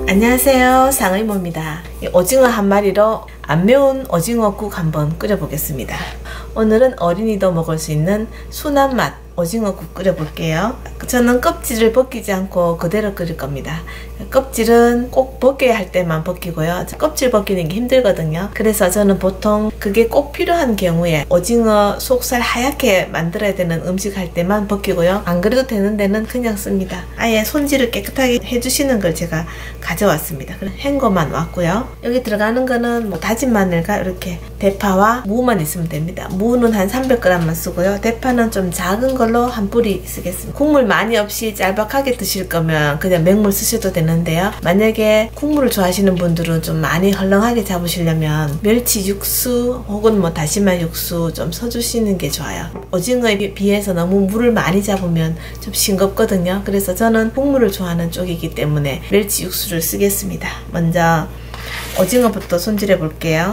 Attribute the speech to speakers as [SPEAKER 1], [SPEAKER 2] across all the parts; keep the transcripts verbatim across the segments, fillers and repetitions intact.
[SPEAKER 1] 안녕하세요, 상의모입니다. 오징어 한 마리로 안 매운 오징어국 한번 끓여보겠습니다. 오늘은 어린이도 먹을 수 있는 순한 맛 오징어국 끓여볼게요. 저는 껍질을 벗기지 않고 그대로 끓일 겁니다. 껍질은 꼭 벗겨야 할 때만 벗기고요. 껍질 벗기는 게 힘들거든요. 그래서 저는 보통 그게 꼭 필요한 경우에 오징어 속살 하얗게 만들어야 되는 음식 할 때만 벗기고요. 안 그래도 되는 데는 그냥 씁니다. 아예 손질을 깨끗하게 해주시는 걸 제가 가져왔습니다. 그럼 헹궈만 왔고요. 여기 들어가는 거는 뭐 다진 마늘과 이렇게 대파와 무만 있으면 됩니다. 무는 한 삼백 그램만 쓰고요. 대파는 좀 작은 걸로 한 뿌리 쓰겠습니다. 국물 많이 없이 짤박하게 드실 거면 그냥 맹물 쓰셔도 되는데요. 만약에 국물을 좋아하시는 분들은 좀 많이 헐렁하게 잡으시려면 멸치 육수 혹은 뭐 다시마 육수 좀 써주시는 게 좋아요. 오징어에 비해서 너무 물을 많이 잡으면 좀 싱겁거든요. 그래서 저는 국물을 좋아하는 쪽이기 때문에 멸치 육수를 쓰겠습니다. 먼저 오징어부터 손질해 볼게요.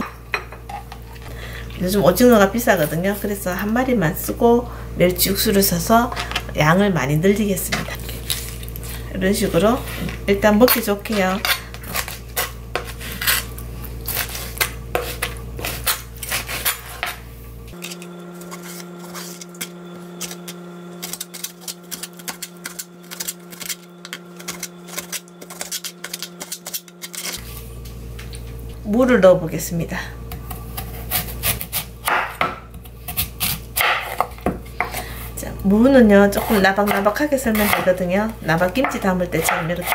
[SPEAKER 1] 요즘 오징어가 비싸거든요. 그래서 한 마리만 쓰고 멸치 육수를 써서 양을 많이 늘리겠습니다. 이런 식으로 일단 먹기 좋게요. 물을 넣어 보겠습니다. 무는요 조금 나박나박하게 썰면 되거든요. 나박김치 담을 때처럼 이렇게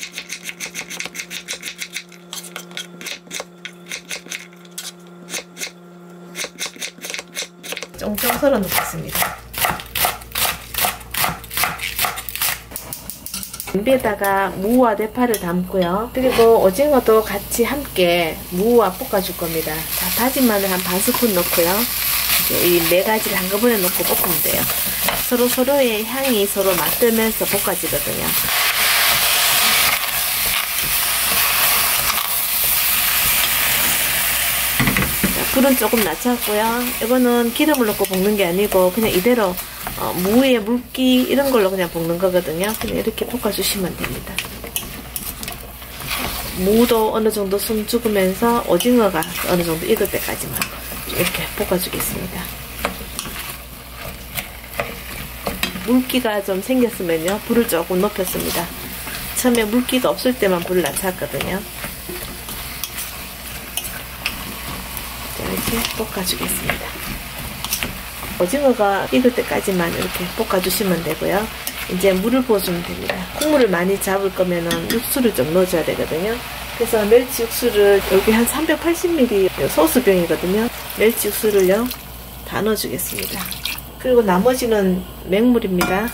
[SPEAKER 1] 쫑쫑 썰어 놓겠습니다. 냄비에다가 무와 대파를 담고요. 그리고 오징어도 같이 함께 무와 볶아줄 겁니다. 자, 다진 마늘 한 반 스푼 넣고요. 이 네 가지를 한꺼번에 넣고 볶으면 돼요. 서로 서로의 향이 서로 맞들면서 볶아지거든요. 자, 불은 조금 낮췄고요. 이거는 기름을 넣고 볶는 게 아니고 그냥 이대로 어, 무에 물기 이런 걸로 그냥 볶는 거거든요. 그냥 이렇게 볶아주시면 됩니다. 무도 어느 정도 숨 죽으면서 오징어가 어느 정도 익을 때까지만 이렇게 볶아주겠습니다. 물기가 좀 생겼으면요 불을 조금 높였습니다. 처음에 물기가 없을 때만 불을 낮췄거든요. 자, 이렇게 볶아주겠습니다. 오징어가 익을 때까지만 이렇게 볶아주시면 되고요. 이제 물을 부어주면 됩니다. 국물을 많이 잡을 거면은 육수를 좀 넣어줘야 되거든요. 그래서 멸치 육수를 여기 한 삼백팔십 밀리리터 소스병이거든요. 멸치 육수를요 다 넣어주겠습니다. 그리고 나머지는 맹물입니다.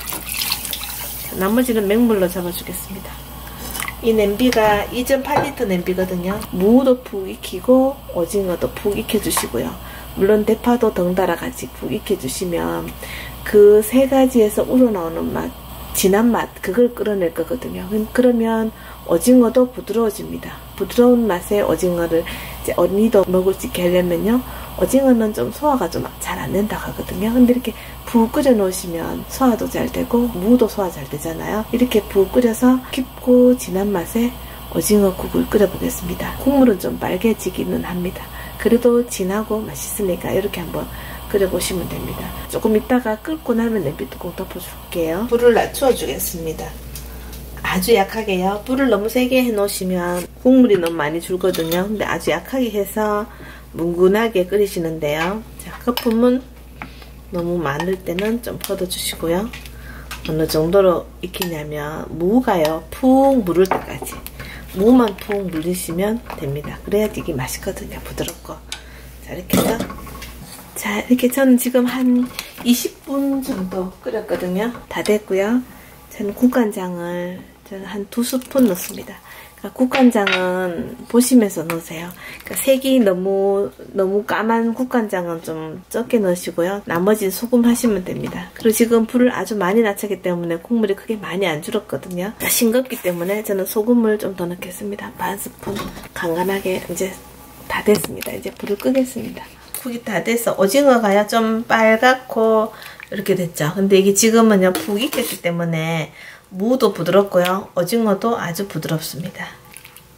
[SPEAKER 1] 나머지는 맹물로 잡아주겠습니다. 이 냄비가 이 점 팔 리터 냄비거든요. 무도 푹 익히고 오징어도 푹 익혀주시고요. 물론 대파도 덩달아 같이 푹 익혀주시면 그 세 가지에서 우러나오는 맛, 진한 맛, 그걸 끌어낼 거거든요. 그러면 오징어도 부드러워집니다. 부드러운 맛의 오징어를 이제 어린이도 먹을 수 있게 하려면요. 오징어는 좀 소화가 좀 잘 안 된다고 하거든요. 근데 이렇게 푹 끓여 놓으시면 소화도 잘 되고 무도 소화 잘 되잖아요. 이렇게 푹 끓여서 깊고 진한 맛의 오징어 국을 끓여 보겠습니다. 국물은 좀 빨개지기는 합니다. 그래도 진하고 맛있으니까 이렇게 한번 끓여 보시면 됩니다. 조금 있다가 끓고 나면 냄비 뚜껑 덮어줄게요. 불을 낮춰 주겠습니다. 아주 약하게요. 불을 너무 세게 해 놓으시면 국물이 너무 많이 줄거든요. 근데 아주 약하게 해서 뭉근하게 끓이시는데요. 자, 거품은 너무 많을 때는 좀 퍼둬주시고요. 어느 정도로 익히냐면 무가요 푹 무를 때까지 무만 푹 물리시면 됩니다. 그래야지 이게 맛있거든요. 부드럽고. 자, 이렇게 해서 자, 이렇게 저는 지금 한 이십 분 정도 끓였거든요. 다 됐고요. 저는 국간장을 저는 한 두 스푼 넣습니다. 그러니까 국간장은 보시면서 넣으세요. 그러니까 색이 너무 너무 까만 국간장은 좀 적게 넣으시고요. 나머지는 소금 하시면 됩니다. 그리고 지금 불을 아주 많이 낮췄기 때문에 국물이 크게 많이 안 줄었거든요. 싱겁기 때문에 저는 소금을 좀 더 넣겠습니다. 반 스푼 간간하게. 이제 다 됐습니다. 이제 불을 끄겠습니다. 국이 다 돼서 오징어가요 좀 빨갛고 이렇게 됐죠. 근데 이게 지금은요 푹 익혔기 때문에 무도 부드럽고요 오징어도 아주 부드럽습니다.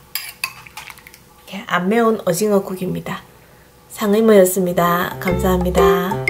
[SPEAKER 1] 이렇게 안 매운 오징어 국입니다. 상의모였습니다. 감사합니다.